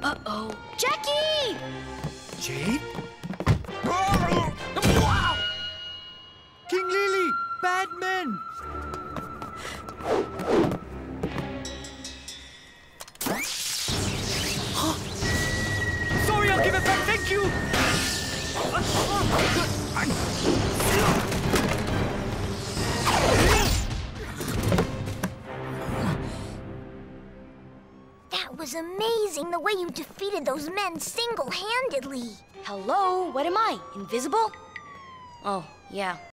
Uh-oh. Jackie! Jade? King Lily! Bad men! Sorry, I'll give it back, thank you! That was amazing, the way you defeated those men single-handedly. Hello, what am I? Invisible? Oh, yeah,